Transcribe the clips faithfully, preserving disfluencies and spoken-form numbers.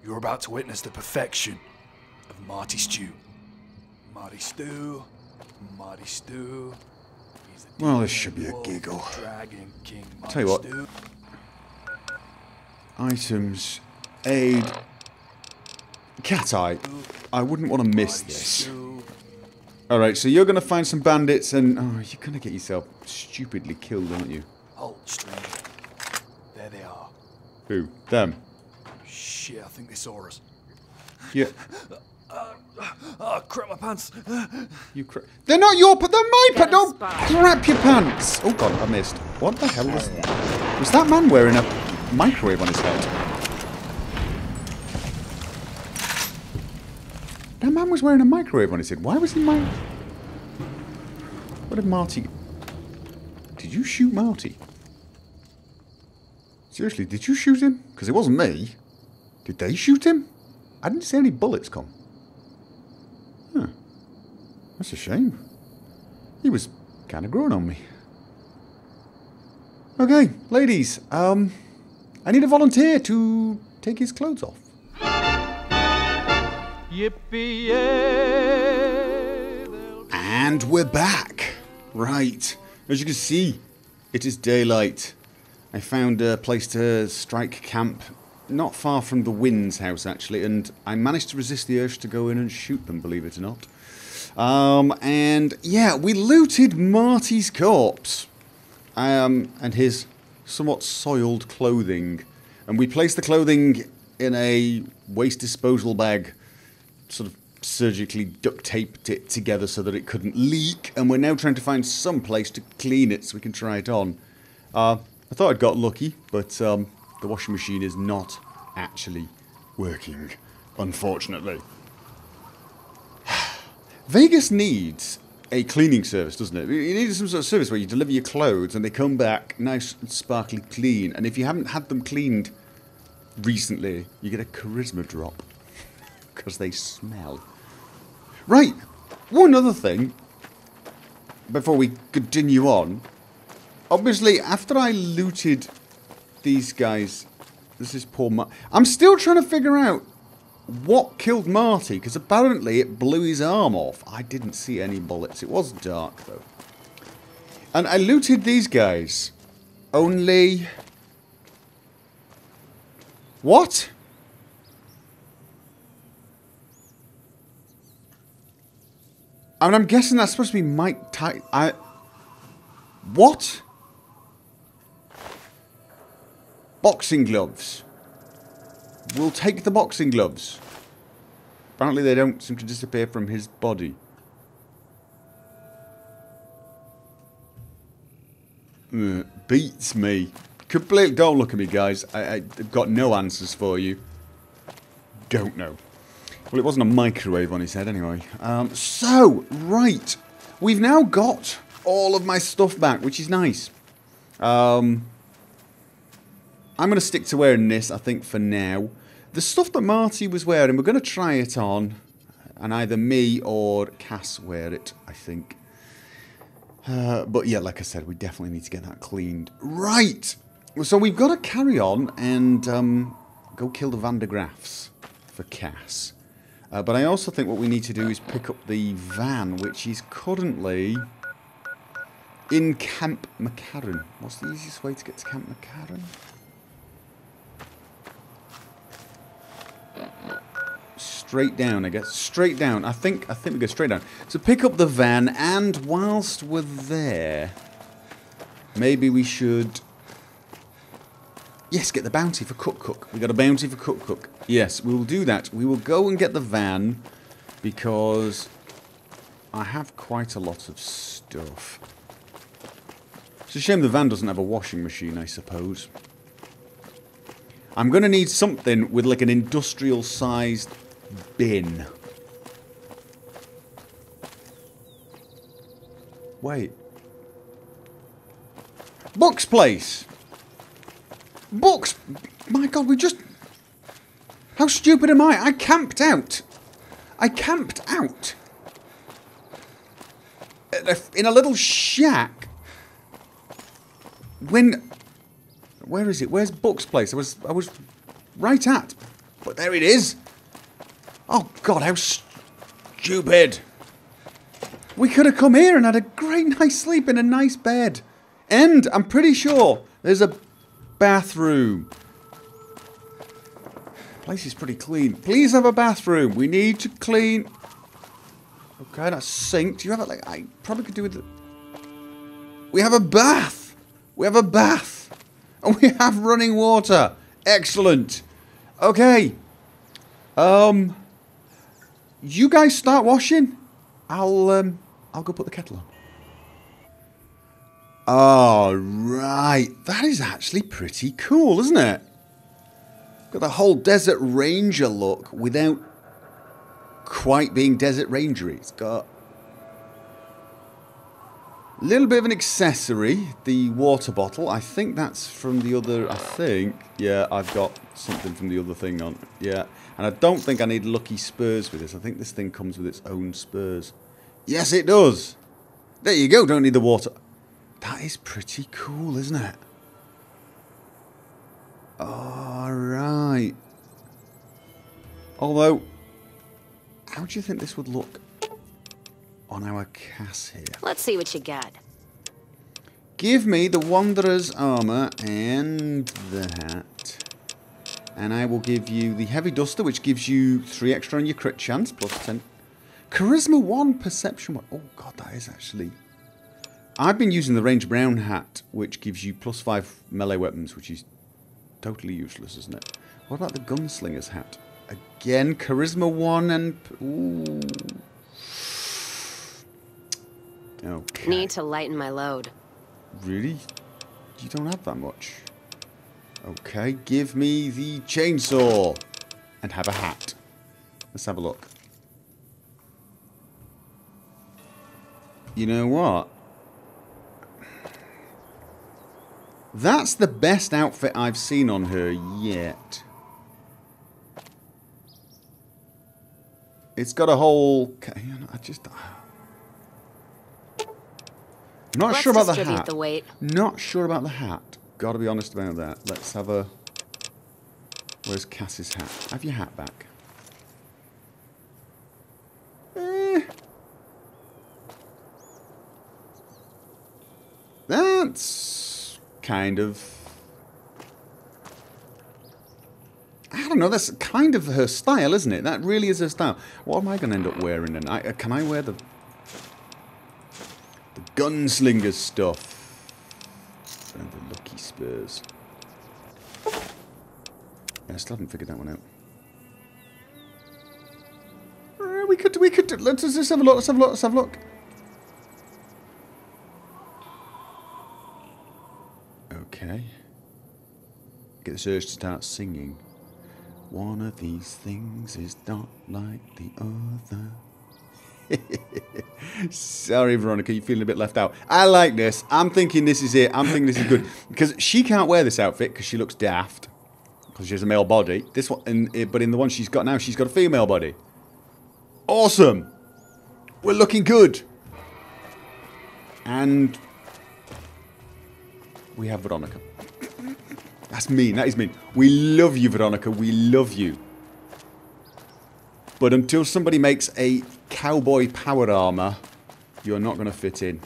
You're about to witness the perfection of Marty Stew. Marty Stew, Marty Stew. He's the Well, this should be a wolf, giggle. Dragon King Marty Tell you what. Stew. Items. Aid. Cat Eye. I wouldn't want to miss Marty this. Stew. Alright, so you're going to find some bandits and... Oh, you're going to get yourself stupidly killed, aren't you? Halt, stranger. There they are. Who? Them? Shit, I think they saw us. Yeah. Oh, crap my pants. You cra- They're not your... But they're my Get pants! Don't spot. crap your pants! Oh god, I missed. What the hell was that? Was that man wearing a microwave on his head? That man was wearing a microwave on his head. Why was he my... What did Marty... Did you shoot Marty? Seriously, did you shoot him? Because it wasn't me. Did they shoot him? I didn't see any bullets come. Huh. That's a shame. He was kind of growing on me. Okay, ladies. Um, I need a volunteer to take his clothes off. Yippee-yay! And we're back. Right. As you can see, it is daylight. I found a place to strike camp not far from the Wind's house, actually, and I managed to resist the urge to go in and shoot them, believe it or not. Um, and, yeah, we looted Marty's corpse. Um, and his somewhat soiled clothing. And we placed the clothing in a waste disposal bag, sort of surgically duct taped it together so that it couldn't leak, and we're now trying to find some place to clean it so we can try it on. Uh, I thought I'd got lucky, but um, the washing machine is not actually working, unfortunately. Vegas needs a cleaning service, doesn't it? It needs some sort of service where you deliver your clothes and they come back nice and sparkly clean, and if you haven't had them cleaned recently, you get a charisma drop. Because they smell. Right, one other thing, before we continue on. Obviously, after I looted these guys, this is poor Marty. I'm still trying to figure out what killed Marty, because apparently it blew his arm off. I didn't see any bullets. It was dark, though. And I looted these guys. Only... What? I mean, I'm guessing that's supposed to be Mike Ty... I... What? Boxing gloves. We'll take the boxing gloves. Apparently they don't seem to disappear from his body. Ugh, beats me. Completely... Don't look at me, guys. I, I've got no answers for you. Don't know. Well, it wasn't a microwave on his head anyway. Um, so, right. We've now got all of my stuff back, which is nice. Um, I'm going to stick to wearing this, I think, for now. The stuff that Marty was wearing, we're going to try it on. And either me or Cass wear it, I think. Uh, but yeah, like I said, we definitely need to get that cleaned. Right. So we've got to carry on and um, go kill the Van de Graafs for Cass. Uh, but I also think what we need to do is pick up the van, which is currently in Camp McCarran. What's the easiest way to get to Camp McCarran? Straight down, I guess. Straight down. I think I think we go straight down. So pick up the van, and whilst we're there, maybe we should... Yes, get the bounty for Cook Cook. We got a bounty for Cook Cook. Yes, we will do that. We will go and get the van because I have quite a lot of stuff. It's a shame the van doesn't have a washing machine, I suppose. I'm going to need something with like an industrial-sized bin. Wait. Buck's place! Books! My god, we just... How stupid am I? I camped out. I camped out. In a little shack. When... Where is it? Where's Buck's place? I was... I was right at But there it is. Oh, God, how stupid. We could have come here and had a great night's sleep in a nice bed. And I'm pretty sure there's a bathroom. The place is pretty clean. Please have a bathroom. We need to clean. Okay, that's sink. Do you have it? Like, I probably could do with it. We have a bath. We have a bath. And we have running water. Excellent. Okay. Um, you guys start washing. I'll um, I'll go put the kettle on. Oh, right. That is actually pretty cool, isn't it? Got the whole Desert Ranger look without quite being Desert Rangery. It's got a little bit of an accessory. The water bottle. I think that's from the other... I think... Yeah, I've got something from the other thing on. Yeah. And I don't think I need lucky spurs with this. I think this thing comes with its own spurs. Yes, it does. There you go. Don't need the water. That is pretty cool, isn't it? Alright. Although, how do you think this would look on our Cass here? Let's see what you got. Give me the Wanderer's armor and the hat. And I will give you the Heavy Duster, which gives you three extra on your crit chance, plus ten. Charisma one, Perception one. Oh god, that is actually... I've been using the Range Brown hat, which gives you plus five melee weapons, which is totally useless, isn't it? What about the Gunslinger's hat? Again, Charisma one and... Ooh. Okay. Need to lighten my load. Really? You don't have that much. Okay, give me the chainsaw. And have a hat. Let's have a look. You know what? That's the best outfit I've seen on her yet. It's got a whole... I just... Not Let's sure about the distribute hat. the weight. Not sure about the hat. Gotta be honest about that. Let's have a... Where's Cass's hat? Have your hat back. Eh. That's kind of... I don't know, that's kind of her style, isn't it? That really is her style. What am I going to end up wearing then? I, uh, can I wear the... The gunslinger stuff? And the lucky spurs. Yeah, I still haven't figured that one out. Uh, we could, we could, let's just have a look, let's have a look, let's have a look. Okay. Get this urge to start singing. One of these things is not like the other. Sorry, Veronica, you're feeling a bit left out. I like this. I'm thinking this is it. I'm thinking this is good. Because she can't wear this outfit because she looks daft. Because she has a male body. This one, in, but in the one she's got now, she's got a female body. Awesome. We're looking good. And we have Veronica. That's mean. That is mean. We love you, Veronica. We love you. But until somebody makes a cowboy power armor, you're not going to fit in.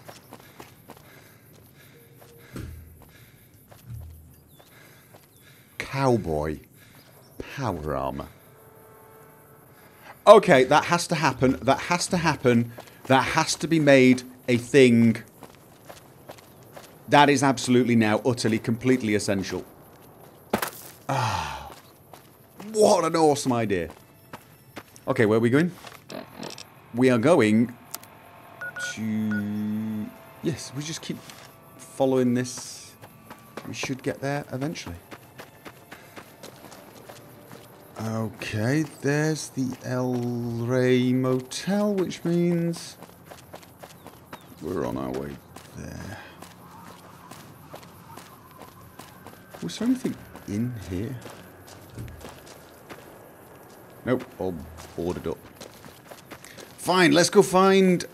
Cowboy power armor. Okay, that has to happen. That has to happen. That has to be made a thing. That is absolutely now utterly, completely essential. Ah, what an awesome idea. Okay, where are we going? We are going to... Yes, we just keep following this. We should get there eventually. Okay, there's the El Rey Motel, which means we're on our way there. Was there anything in here? Nope, all boarded up. Fine, let's go find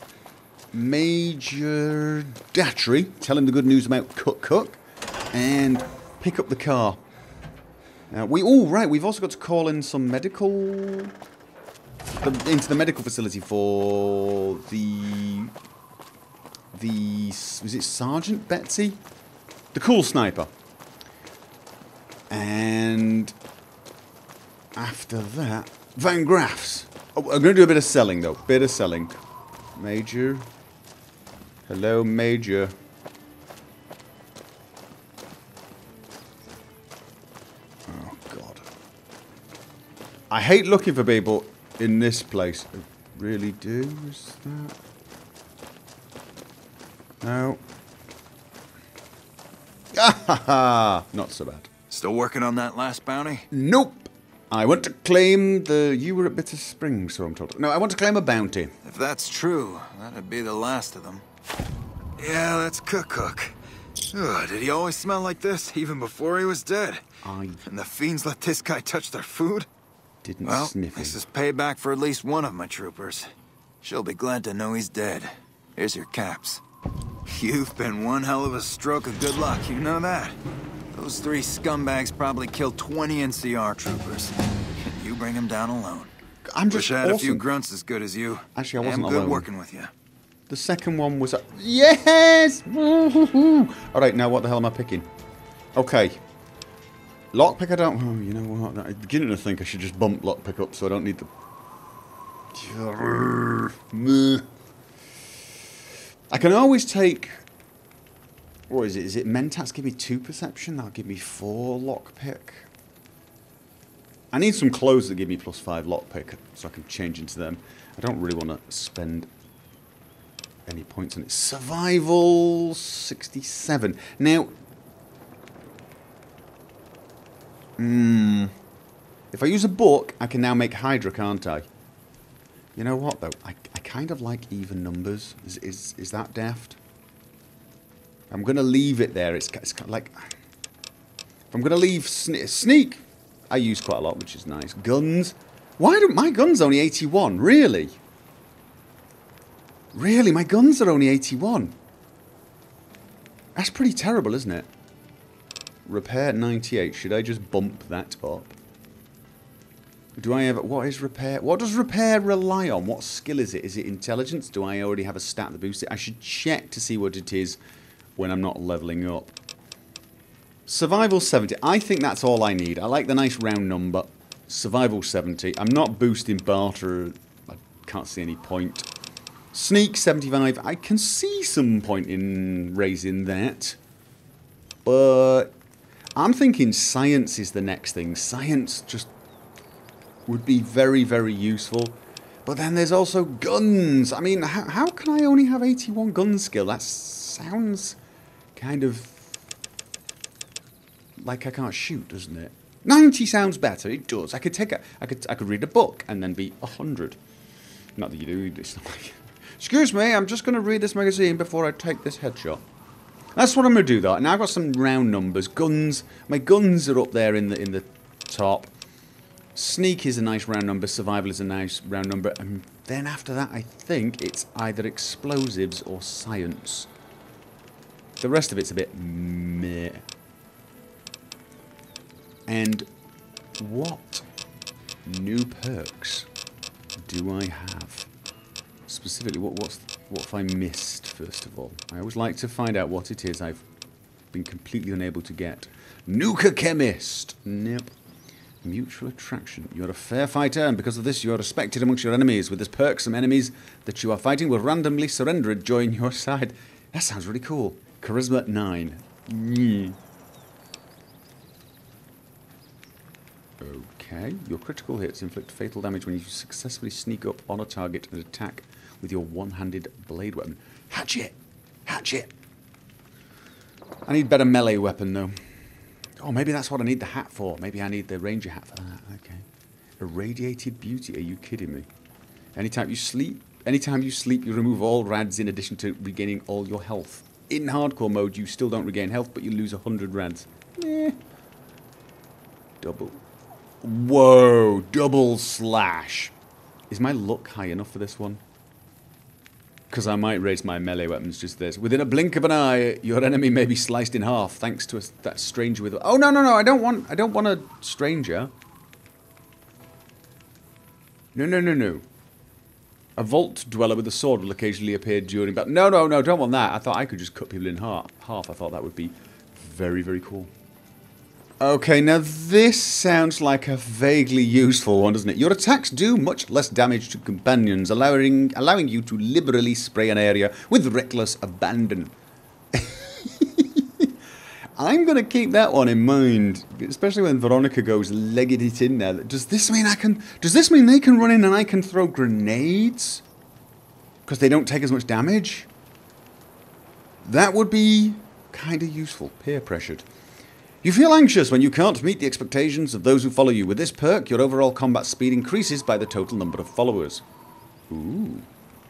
Major Datry, tell him the good news about Cook Cook, and pick up the car. Uh, we oh right, we've also got to call in some medical the, into the medical facility for the the was it Sergeant Betsy, the cool sniper, and after that Van Graff's. Oh, I'm going to do a bit of selling though, bit of selling. Major, hello Major. I hate looking for people in this place. I really do. Is that? No. Ah ha ha! Not so bad. Still working on that last bounty? Nope. I want to claim the... You were at Bitter Springs, so I'm told. No, I want to claim a bounty. If that's true, that'd be the last of them. Yeah, that's Cook Cook. Ugh, did he always smell like this, even before he was dead? I... And the fiends let this guy touch their food? Didn't well, sniff him. This is payback for at least one of my troopers. She'll be glad to know he's dead. Here's your caps. You've been one hell of a stroke of good luck, you know that? Those three scumbags probably killed twenty N C R troopers. And you bring them down alone. I'm just Wish I had awesome. a few grunts as good as you. Actually, I wasn't I'm good alone. working with you. The second one was... A yes! Alright, now what the hell am I picking? Okay. Lockpick, I don't... Oh, you know what? I'm beginning to think I should just bump lockpick up so I don't need the... I can always take... What is it? Is it Mentats give me two perception? That'll give me four lockpick. I need some clothes that give me plus five lockpick so I can change into them. I don't really want to spend any points on it. Survival sixty-seven. Now... Hmm. If I use a book, I can now make Hydra, can't I? You know what, though? I, I kind of like even numbers. Is, is, is that daft? I'm going to leave it there. It's, it's kind of like... If I'm going to leave... Sne sneak! I use quite a lot, which is nice. Guns. Why don't... My gun's only eighty-one. Really? Really? My guns are only eighty-one. That's pretty terrible, isn't it? Repair ninety-eight. Should I just bump that up? Do I have... What is repair? What does repair rely on? What skill is it? Is it intelligence? Do I already have a stat that boosts it? I should check to see what it is when I'm not leveling up. Survival seventy. I think that's all I need. I like the nice round number. Survival seventy. I'm not boosting barter. I can't see any point. Sneak seventy-five. I can see some point in raising that. But I'm thinking science is the next thing. Science just would be very, very useful. But then there's also guns. I mean, how, how can I only have eighty-one gun skill? That sounds kind of like I can't shoot, doesn't it? ninety sounds better. It does. I could take a, I could, I could read a book and then be a hundred. Not that you do. It's not like, excuse me, I'm just going to read this magazine before I take this headshot. That's what I'm going to do, though. Now I've got some round numbers. Guns. My guns are up there in the in the top. Sneak is a nice round number. Survival is a nice round number. And then after that, I think it's either explosives or science. The rest of it's a bit meh. And what new perks do I have? Specifically, what what's what have I missed, first of all? I always like to find out what it is I've been completely unable to get. Nuka Chemist! Nope. Mutual attraction. You're a fair fighter, and because of this you are respected amongst your enemies. With this perk, some enemies that you are fighting will randomly surrender and join your side. That sounds really cool. Charisma nine. Mm. Okay. Your critical hits inflict fatal damage when you successfully sneak up on a target and attack with your one-handed blade weapon. Hatchet! Hatchet! I need better melee weapon, though. Oh, maybe that's what I need the hat for. Maybe I need the ranger hat for that. Okay. Irradiated beauty. Are you kidding me? Anytime you sleep, anytime you sleep, you remove all rads in addition to regaining all your health. In hardcore mode, you still don't regain health, but you lose one hundred rads. Eh. Double. Whoa. Double slash. Is my luck high enough for this one? Because I might raise my melee weapons just this. Within a blink of an eye, your enemy may be sliced in half thanks to a, that stranger with... Oh, no, no, no, I don't want... I don't want a stranger. No, no, no, no. A vault dweller with a sword will occasionally appear during battle. No, no, no, don't want that. I thought I could just cut people in half. Half. I thought that would be very, very cool. Okay, now this sounds like a vaguely useful one, doesn't it? Your attacks do much less damage to companions, allowing allowing you to liberally spray an area with reckless abandon. I'm going to keep that one in mind, especially when Veronica goes legged it in there. Does this mean I can... Does this mean they can run in and I can throw grenades? Because they don't take as much damage? That would be kind of useful. Peer pressured. You feel anxious when you can't meet the expectations of those who follow you. With this perk, your overall combat speed increases by the total number of followers. Ooh.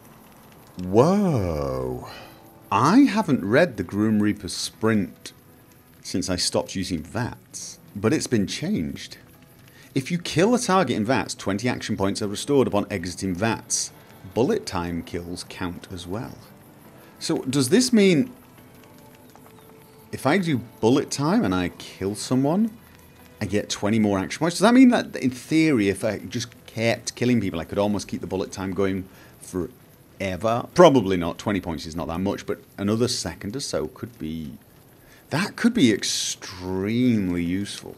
Whoa. I haven't read the Grim Reaper Sprint since I stopped using V A Ts, but it's been changed. If you kill a target in V A Ts, twenty action points are restored upon exiting V A Ts. Bullet time kills count as well. So does this mean... If I do bullet time and I kill someone, I get twenty more action points. Does that mean that, in theory, if I just kept killing people, I could almost keep the bullet time going forever? Probably not. twenty points is not that much, but another second or so could be... That could be extremely useful.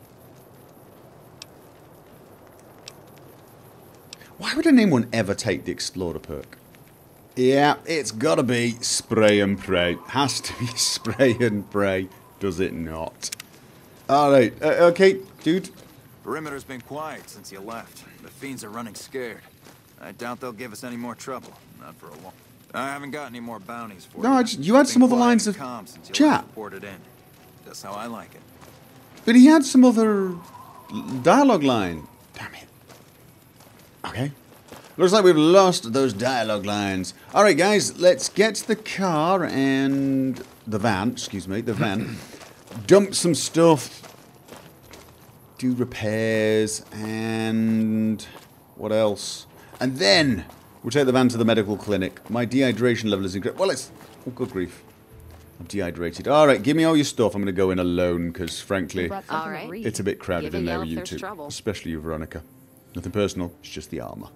Why would anyone ever take the Explorer perk? Yeah, it's gotta be spray and pray. Has to be spray and pray, does it not? Alright, uh, okay, dude. Perimeter's been quiet since you left. The fiends are running scared. I doubt they'll give us any more trouble. Not for a long... I haven't got any more bounties for no, you. I just, you had some other lines of chat. Reported in. That's how I like it. But he had some other dialogue line. Damn it. Okay. Looks like we've lost those dialogue lines. Alright guys, let's get to the car and... The van, excuse me, the van. Dump some stuff. Do repairs and... What else? And then we'll take the van to the medical clinic. My dehydration level is increased. Well, it's... Oh, good grief. I'm dehydrated. Alright, give me all your stuff. I'm going to go in alone because, frankly, All right. it's a bit crowded Give in a there yell with if you there's two. trouble. Especially you, Veronica. Nothing personal, it's just the armour.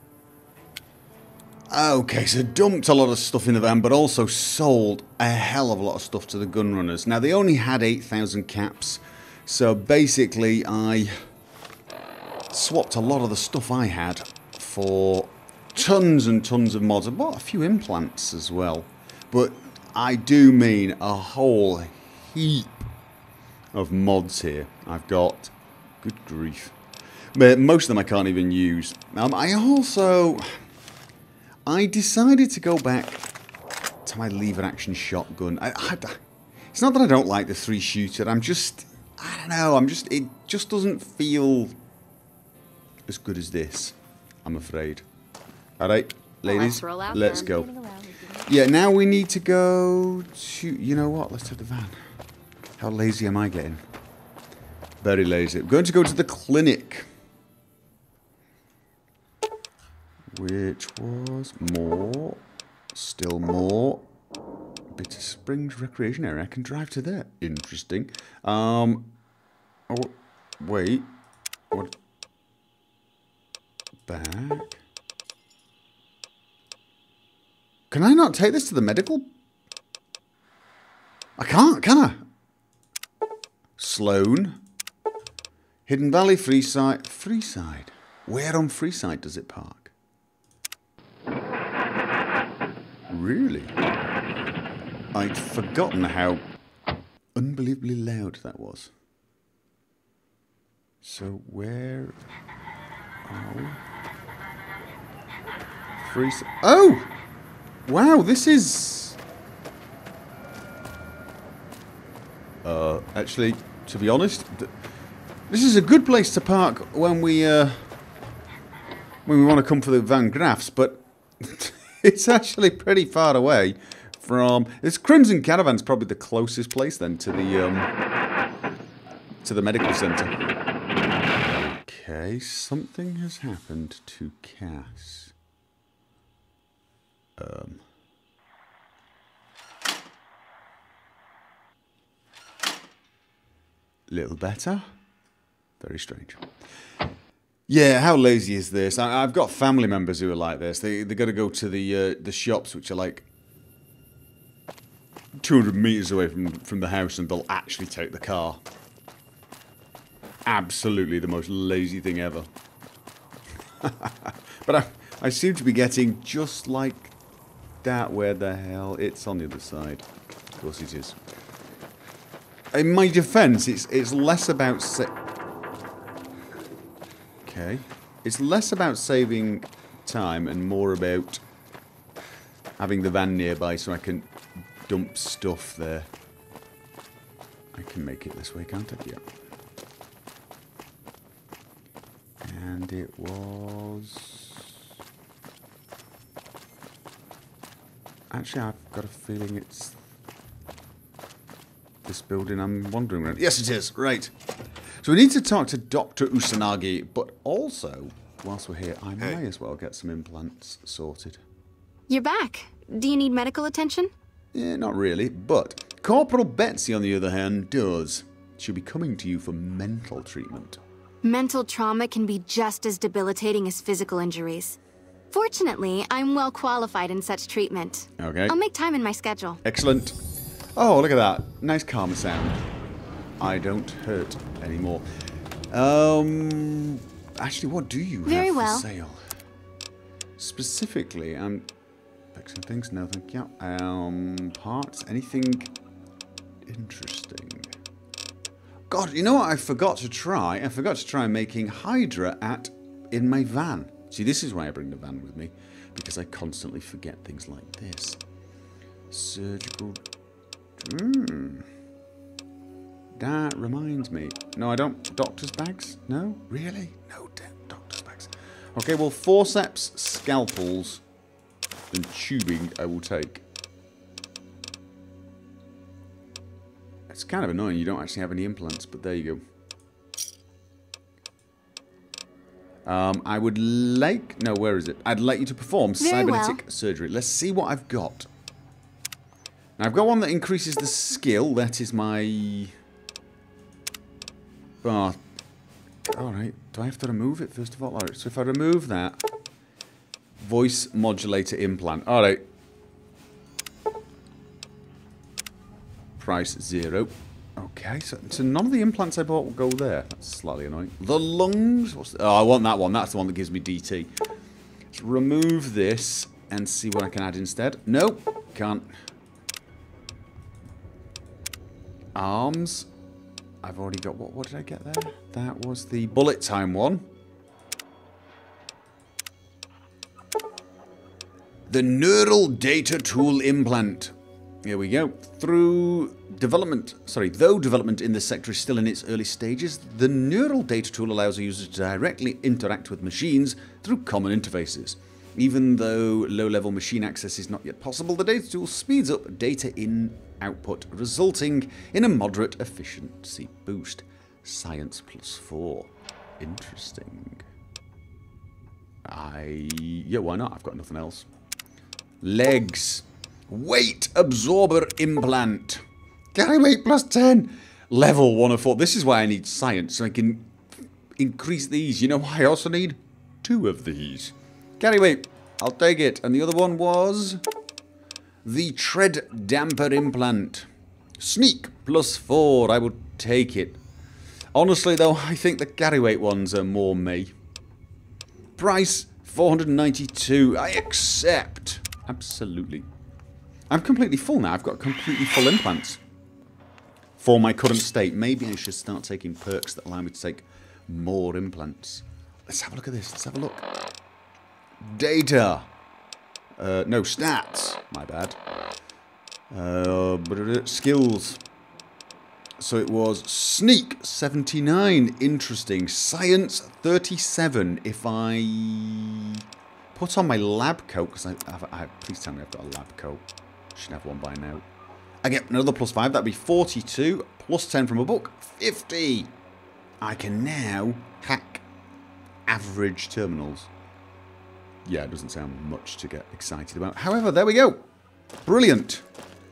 Okay, so dumped a lot of stuff in the van, but also sold a hell of a lot of stuff to the gunrunners. Now, they only had eight thousand caps, so basically I swapped a lot of the stuff I had for tons and tons of mods. I bought a few implants as well, but I do mean a whole heap of mods here. I've got, good grief, but most of them I can't even use. Um, I also... I decided to go back to my lever-action shotgun. I, I, it's not that I don't like the three-shooter. I'm just... I don't know. I'm just... It just doesn't feel as good as this, I'm afraid. Alright, ladies, Well, let's roll out let's then. go. Yeah, now we need to go to... You know what? Let's take the van. How lazy am I getting? Very lazy. I'm going to go to the clinic. Which was more, still more, Bitter Springs Recreation Area. I can drive to there. Interesting. Um, oh, wait. What? Back. Can I not take this to the medical? I can't, can I? Sloan. Hidden Valley, Freeside. Freeside? Where on Freeside does it park? Really? I'd forgotten how unbelievably loud that was. So where are we? Free. Oh! Wow, this is... Uh, actually, to be honest, th this is a good place to park when we, uh, when we want to come for the Van Graffs, but... It's actually pretty far away from... It's Crimson Caravan's probably the closest place then to the um, to the medical centre. Okay, something has happened to Cass. Um, little better. Very strange. Yeah, how lazy is this? I, I've got family members who are like this. They they got to go to the uh, the shops, which are like two hundred meters away from from the house, and they'll actually take the car. Absolutely the most lazy thing ever. But I I seem to be getting just like that. Where the hell? It's on the other side. Of course it is. In my defense, it's it's less about sa okay, it's less about saving time and more about having the van nearby so I can dump stuff there. I can make it this way, can't I? Yeah. And it was... Actually, I've got a feeling it's this building I'm wandering around. Yes, it is. Right. So we need to talk to Doctor Usanagi, but also, whilst we're here, I Hey. may as well get some implants sorted. You're back. Do you need medical attention? Yeah, not really, but Corporal Betsy, on the other hand, does. She'll be coming to you for mental treatment. Mental trauma can be just as debilitating as physical injuries. Fortunately, I'm well qualified in such treatment. Okay. I'll make time in my schedule. Excellent. Oh, look at that. Nice calm sound. I don't hurt anymore. Um, actually, what do you Very have well. for sale? Specifically, I'm fixing things. No, thank you. Um, parts. Anything interesting? God, you know what I forgot to try? I forgot to try making Hydra at in my van. See, this is why I bring the van with me, because I constantly forget things like this. Surgical. Hmm. That reminds me. No, I don't. Doctor's bags? No? Really? No doctor's bags. Okay, well, forceps, scalpels, and tubing I will take. It's kind of annoying you don't actually have any implants, but there you go. Um, I would like... No, where is it? I'd like you to perform Very cybernetic well. surgery. Let's see what I've got. Now, I've got one that increases the skill. That is my... Oh, alright. Do I have to remove it first of all? Alright, so if I remove that... Voice modulator implant. Alright. Price zero. Okay, so, so none of the implants I bought will go there. That's slightly annoying. The lungs? What's the, oh, I want that one. That's the one that gives me D T. Let's remove this and see what I can add instead. Nope, can't. Arms. I've already got... What, what did I get there? That was the bullet time one. The Neural Data Tool Implant. Here we go. Through development, sorry, though development in this sector is still in its early stages, the Neural Data Tool allows a user to directly interact with machines through common interfaces. Even though low-level machine access is not yet possible, the data tool speeds up data in output, resulting in a moderate efficiency boost. Science plus four. Interesting. I... Yeah, why not? I've got nothing else. Legs. Weight absorber implant. Carry weight plus ten. Level one of four. This is why I need science, so I can increase these. You know why I also need two of these. Carry weight. I'll take it. And the other one was the tread damper implant. Sneak plus four. I will take it. Honestly, though, I think the carry weight ones are more me. Price four hundred ninety-two. I accept. Absolutely. I'm completely full now. I've got completely full implants for my current state. Maybe I should start taking perks that allow me to take more implants. Let's have a look at this. Let's have a look. Data. Uh, no, stats. My bad. Uh, skills. So it was Sneak, seventy-nine. Interesting. Science, thirty-seven. If I put on my lab coat, because I, I, I... Please tell me I've got a lab coat. Should have one by now. I get another plus five. That'd be forty-two. Plus ten from a book. fifty. I can now hack average terminals. yeah, it doesn't sound much to get excited about. However, there we go. Brilliant.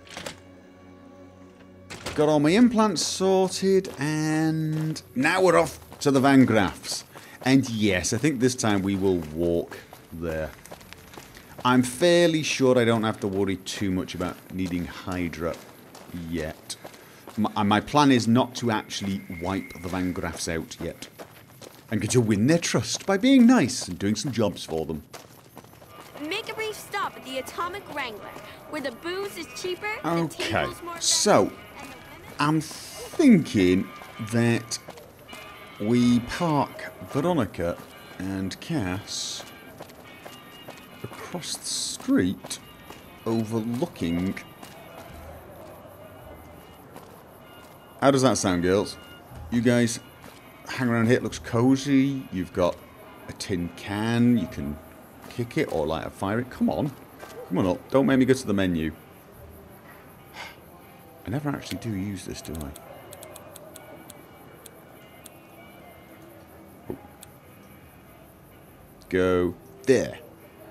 Got all my implants sorted, and now we're off to the Van Graffs. And yes, I think this time we will walk there. I'm fairly sure I don't have to worry too much about needing Hydra yet. My, my plan is not to actually wipe the Van Graffs out yet. I'm going to win their trust by being nice and doing some jobs for them. Make a brief stop at the Atomic Wrangler, where the booze is cheaper, the Okay, tables more so festive, and the women... I'm thinking that we park Veronica and Cass across the street overlooking... How does that sound, girls? You guys hang around here, it looks cozy. You've got a tin can, you can kick it or light a fire it. Come on. Come on up. Don't make me go to the menu. I never actually do use this, do I? Oh. Go there.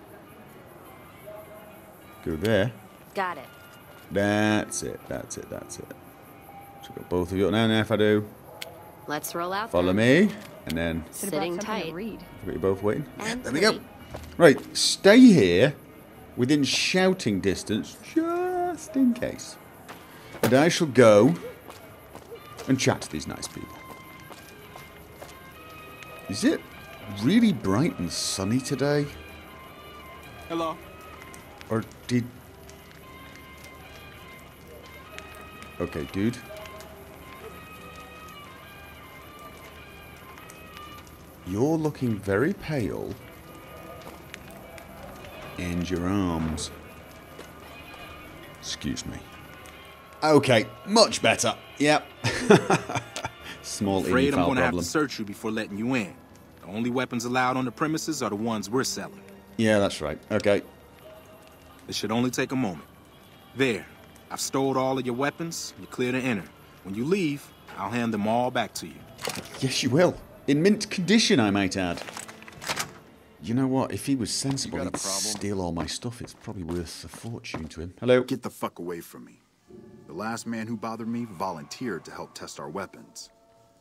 Go there. Got it. That's it, that's it, that's it. So got both of you up now, now if I do. Let's roll out Follow then. me. And then Sitting tight. I've got you both waiting. And There we go. pretty. Right, stay here within shouting distance just in case. And I shall go and chat to these nice people. Is it really bright and sunny today? Hello. Or did... Okay, dude. You're looking very pale. And your arms. Excuse me. Okay, much better. Yep. Small Afraid I'm infile gonna have problem. to search you before letting you in. The only weapons allowed on the premises are the ones we're selling. Yeah, that's right. Okay. This should only take a moment. There. I've stored all of your weapons. You're clear to enter. When you leave, I'll hand them all back to you. Yes, you will. In mint condition, I might add. You know what? If he was sensible, You got he'd a problem? steal all my stuff. It's probably worth a fortune to him. Hello? Get the fuck away from me. The last man who bothered me volunteered to help test our weapons.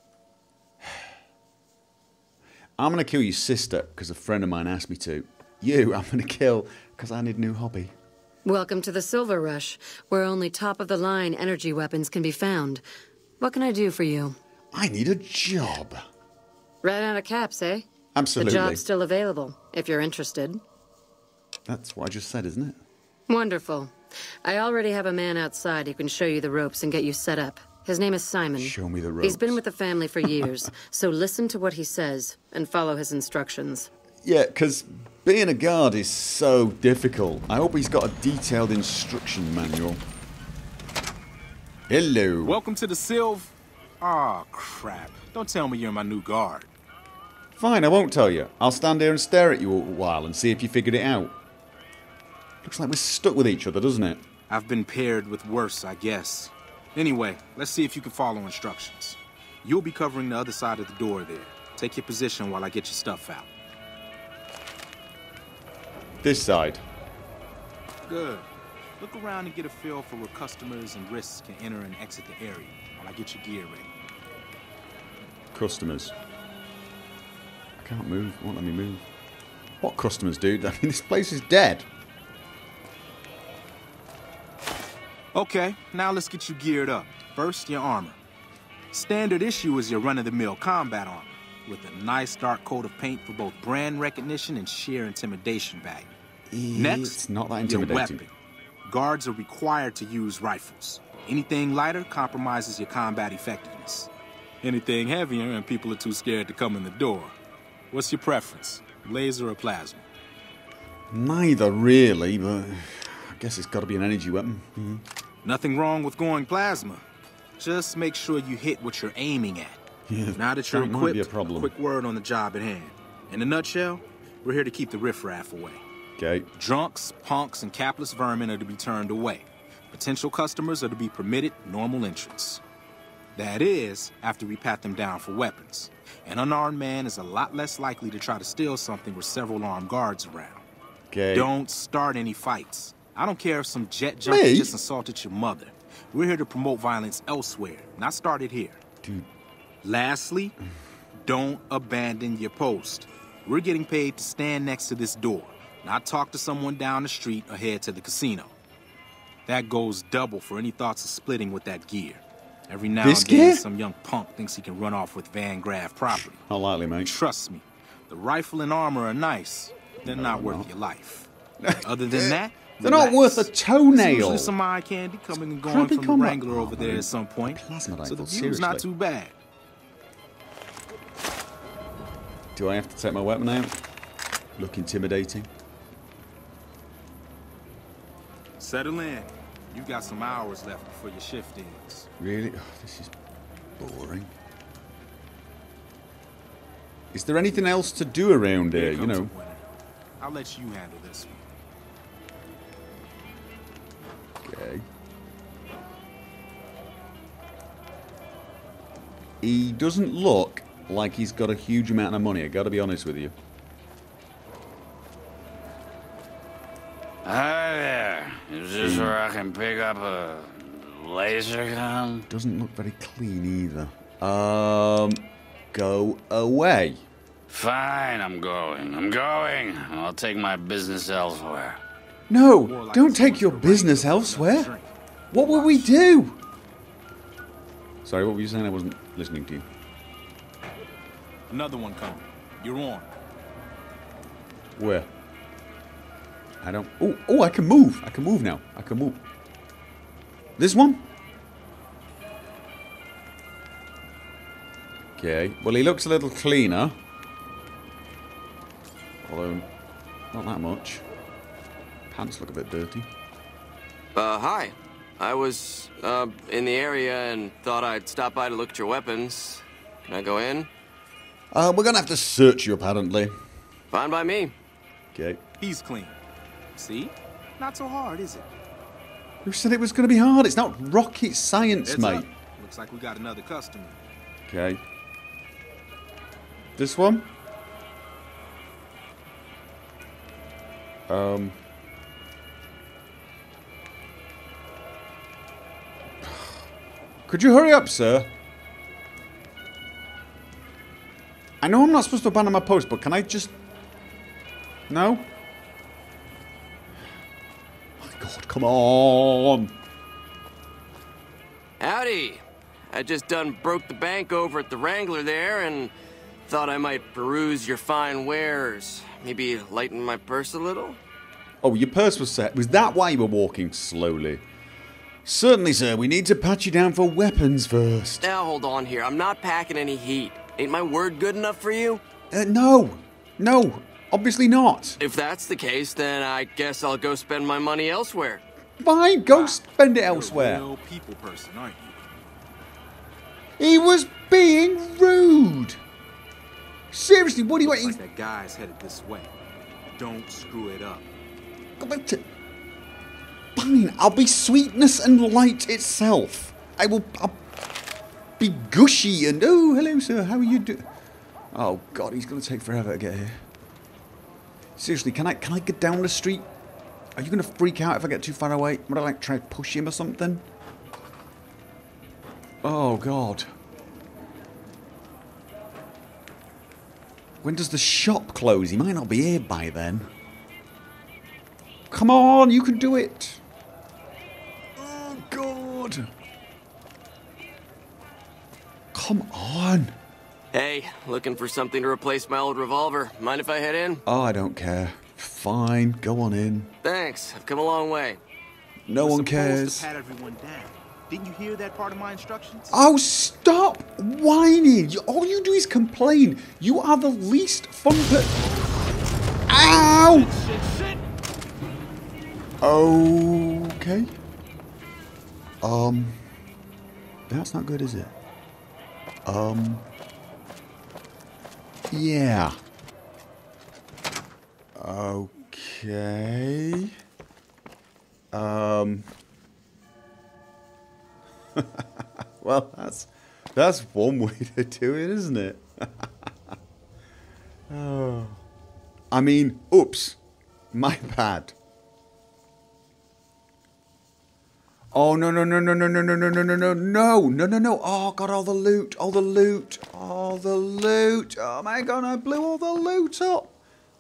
I'm going to kill your sister because a friend of mine asked me to. You, I'm going to kill because I need a new hobby. Welcome to the Silver Rush, where only top-of-the-line energy weapons can be found. What can I do for you? I need a job. Ran out of caps, eh? Absolutely. The job's still available, if you're interested. That's what I just said, isn't it? Wonderful. I already have a man outside who can show you the ropes and get you set up. His name is Simon. Show me the ropes. He's been with the family for years, so listen to what he says and follow his instructions. Yeah, because being a guard is so difficult. I hope he's got a detailed instruction manual. Hello. Welcome to the Silv... Aw, crap. Don't tell me you're my new guard. Fine, I won't tell you. I'll stand here and stare at you a while and see if you figured it out. Looks like we're stuck with each other, doesn't it? I've been paired with worse, I guess. Anyway, let's see if you can follow instructions. You'll be covering the other side of the door there. Take your position while I get your stuff out. This side. Good. Look around and get a feel for where customers and risks can enter and exit the area while I get your gear ready. Customers. I can't move. Won't let me move. What customers, dude? I mean, this place is dead. Okay, now let's get you geared up. First, your armor. Standard issue is your run-of-the-mill combat armor, with a nice dark coat of paint for both brand recognition and sheer intimidation value. Next, It's not that your intimidating. weapon. Guards are required to use rifles. Anything lighter compromises your combat effectiveness. Anything heavier and people are too scared to come in the door. What's your preference, laser or plasma? Neither really, but I guess it's got to be an energy weapon. Mm-hmm. Nothing wrong with going plasma. Just make sure you hit what you're aiming at. Yeah, Now that you're that might equipped, be a problem. quick word on the job at hand. In a nutshell, we're here to keep the riffraff away. Okay. Drunks, punks, and capless vermin are to be turned away. Potential customers are to be permitted normal entrance. That is, after we pat them down for weapons. An unarmed man is a lot less likely to try to steal something with several armed guards around. Okay. Don't start any fights. I don't care if some jet junkie Me? just assaulted your mother. We're here to promote violence elsewhere, not start it here. Dude. Lastly, don't abandon your post. We're getting paid to stand next to this door, not talk to someone down the street or head to the casino. That goes double for any thoughts of splitting with that gear. Every now This and then, gear? some young punk thinks he can run off with Van Graff property. Not likely, mate. Trust me, the rifle and armor are nice, but they're not worth your life. Other than that, They're not relax. worth a There's toenail. usually some eye candy coming and going Crappy from the combat. Wrangler over Oh, there man. at some point. Plasma So rifle, the view's not seriously. too bad. Do I have to take my weapon out? Look intimidating. Settle in. You've got some hours left before your shift ends. Really? Oh, this is boring. Is there anything else to do around here, you comes know? a winner. I'll let you handle this one. Okay. He doesn't look like he's got a huge amount of money, I gotta be honest with you. Hi there. Is this where I can pick up a laser gun? Doesn't look very clean either. Um, go away. Fine, I'm going. I'm going. I'll take my business elsewhere. No, don't take your business elsewhere. What will we do? Sorry, what were you saying? I wasn't listening to you. Another one coming. You're on. Where? I don't... Oh, oh, I can move. I can move now. I can move. This one? Okay. Well, he looks a little cleaner. Although, not that much. Pants look a bit dirty. Uh, hi. I was, uh, in the area and thought I'd stop by to look at your weapons. Can I go in? Uh, we're gonna have to search you, apparently. Fine by me. Okay. He's clean. See? Not so hard, is it? Who said it was gonna be hard? It's not rocket science, Heads mate. up. Looks like we got another customer. Okay. This one? Um... Could you hurry up, sir? I know I'm not supposed to abandon my post, but can I just... No? My God, come on! Howdy. I just done broke the bank over at the Wrangler there and thought I might peruse your fine wares. Maybe lighten my purse a little? Oh, your purse was set. Was that why you were walking slowly? Certainly, sir. We need to pat you down for weapons first. Now, hold on here. I'm not packing any heat. Ain't my word good enough for you? Uh, no. No. Obviously not. If that's the case, then I guess I'll go spend my money elsewhere. Fine, go spend it elsewhere. You're a real people person, aren't you? He was being rude. Seriously, what do you want? Looks like that guy's headed this way. Don't screw it up. Go back to... Fine, I'll be sweetness and light itself. I will I'll be gushy and... Oh, hello, sir. How are you doing? Oh, God, he's going to take forever to get here. Seriously, can I can I get down the street? Are you going to freak out if I get too far away? Would I, like, try to push him or something? Oh, God. When does the shop close? He might not be here by then. Come on, you can do it. Oh, God. Come on. Hey, looking for something to replace my old revolver. Mind if I head in? Oh, I don't care. Fine, go on in. Thanks. I've come a long way. No We're one supposed cares. to pat everyone down. Didn't you hear that part of my instructions? Oh, stop whining. You, all you do is complain. You are the least fun per... Ow! Okay. Um... That's not good, is it? Um... Yeah. Okay. Um... Well, that's that's one way to do it, isn't it? Oh. I mean, oops. My bad. Oh, no, no, no, no, no, no, no, no, no, no, no, no, no, no, no. Oh, God, all the loot, all the loot, all the loot. Oh, my God, I blew all the loot up.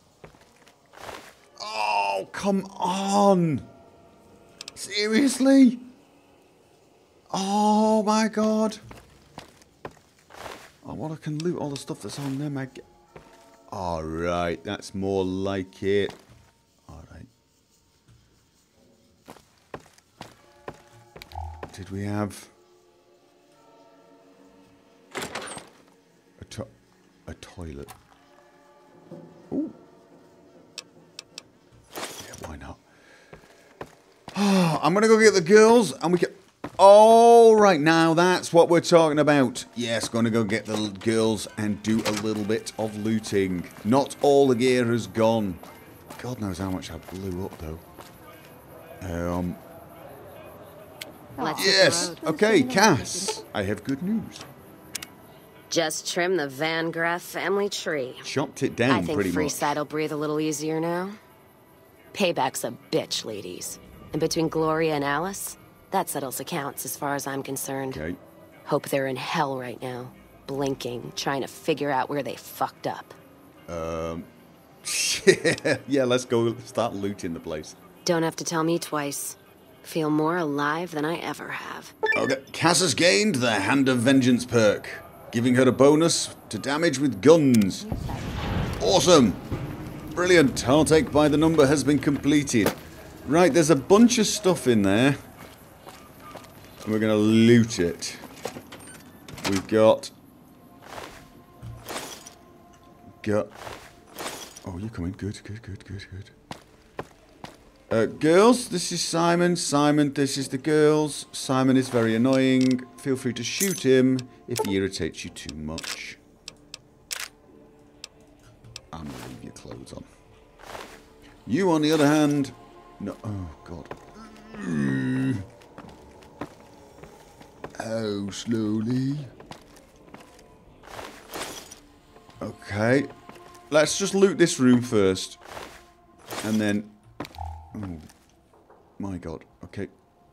Oh, come on. Seriously? Oh, my God. Oh, well, I can loot all the stuff that's on them. I all right, that's more like it. All right. Did we have a to a toilet? Ooh. Yeah, why not? Oh, I'm gonna go get the girls, and we can. All right, now that's what we're talking about. Yes, gonna go get the girls and do a little bit of looting. Not all the gear has gone. God knows how much I blew up though. Um. Let's yes. Okay, Cass. I have good news. Just trim the Van Graff family tree. Chopped it down I think pretty much. Freeside will breathe a little easier now. Payback's a bitch, ladies. And between Gloria and Alice, that settles accounts as far as I'm concerned. Okay. Hope they're in hell right now, blinking, trying to figure out where they fucked up. Um. Yeah, yeah. Let's go start looting the place. Don't have to tell me twice. Feel more alive than I ever have. Okay. Cass has gained the Hand of Vengeance perk, giving her a bonus to damage with guns. Awesome. Brilliant. Heartache by the number has been completed. Right, there's a bunch of stuff in there. And we're going to loot it. We've got... Got... Oh, you're coming. Good, good, good, good, good. Uh, girls, this is Simon. Simon, this is the girls. Simon is very annoying. Feel free to shoot him if he irritates you too much. I'm going to leave your clothes on. You, on the other hand... No, oh, God. Mm. Oh, slowly. Okay. Let's just loot this room first. And then... Oh, my God. Okay.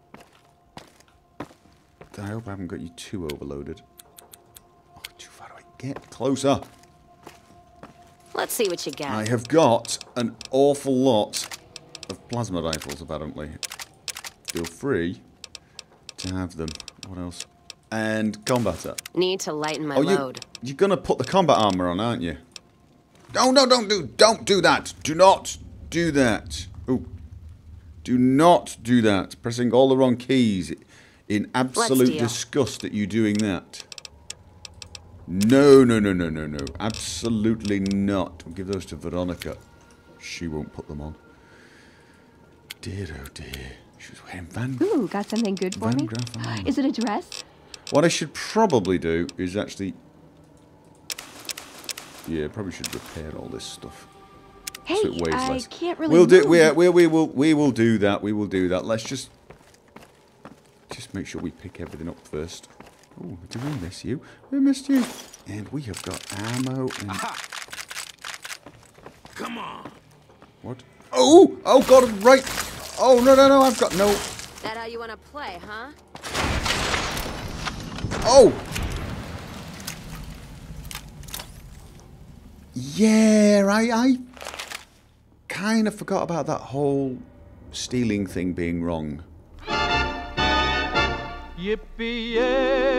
I hope I haven't got you too overloaded. Oh, too far away. Get closer. Let's see what you got. I have got an awful lot of plasma rifles, apparently. Feel free to have them. What else? And combater. Need to lighten my oh, load. You, you're gonna put the combat armor on, aren't you? No, no, don't do, don't do that. Do not do that. Ooh. Do not do that. Pressing all the wrong keys in absolute disgust at you doing that. No, no, no, no, no, no. Absolutely not. We'll give those to Veronica. She won't put them on. Dear, oh dear. She was wearing Van... Ooh, got something good for Van me? Graff armor. Is it a dress? What I should probably do is actually... Yeah, probably should repair all this stuff. Hey, so it weighs I less. can't really We'll do. move. We, we, we will. We will do that. We will do that. Let's just, just make sure we pick everything up first. Oh, did we miss you? We missed you. And we have got ammo and. Aha. Come on. What? Oh! Oh God! Right. Oh no no no! I've got no. That how you want to play, huh? Oh. Yeah, I. I kind of forgot about that whole stealing thing being wrong. Yippee!